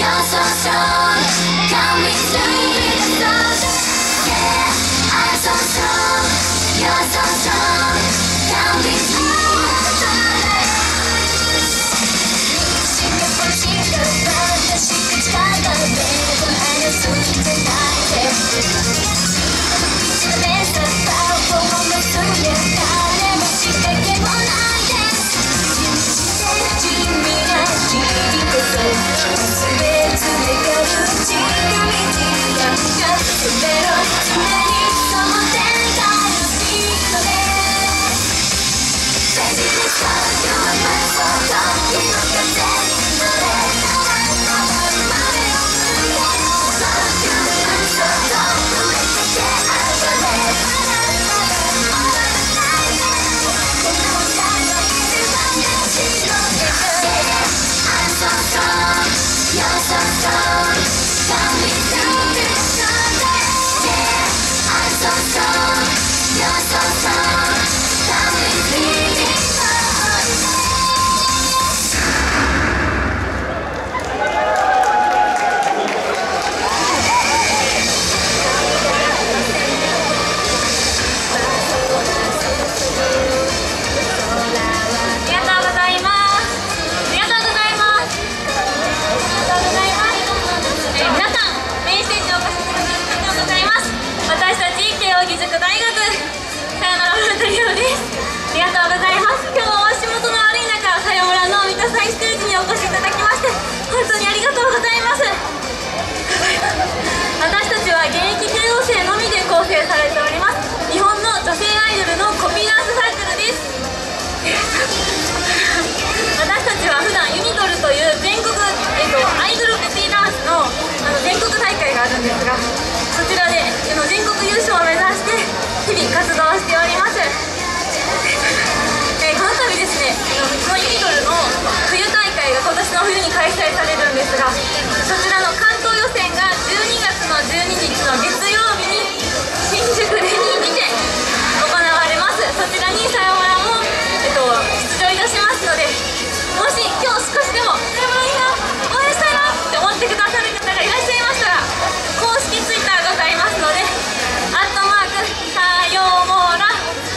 ですが、そちらで全国優勝を目指して日々活動しております。この度ですね、そのユニドルの冬大会が今年の冬に開催されるんですが、そちらの関東予選が12月の12日の月曜日に新宿レニーにて行われます。そちらにさようらも、出場いたしますので、もし今日少しでもさようらいいな、応援したいなって思ってくださる方がいらっしゃいましたら、公式ツイッターございますので、アットマークさようもら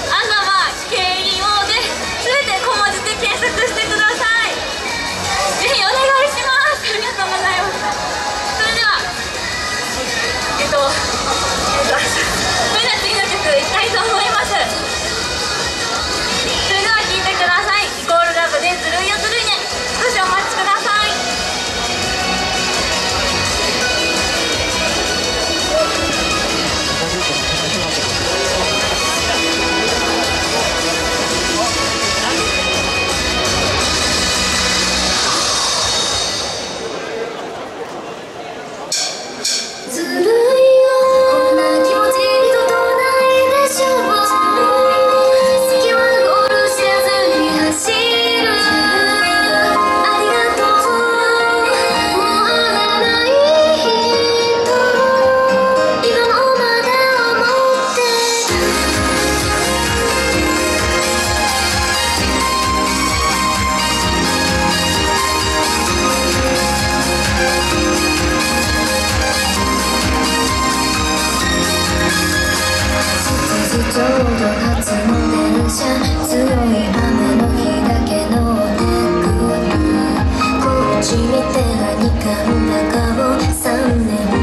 KEO で全て小文字で検索してください。ぜひお願いします。ありがとうございます。それでは次の曲いきたいと思います。それでは聴いてください。イコールラブでずるいよずるいね。少しお待ちください。 ちょうど初の電車、強い雨の日だけのお手首、こっち見てはにかんだ顔3年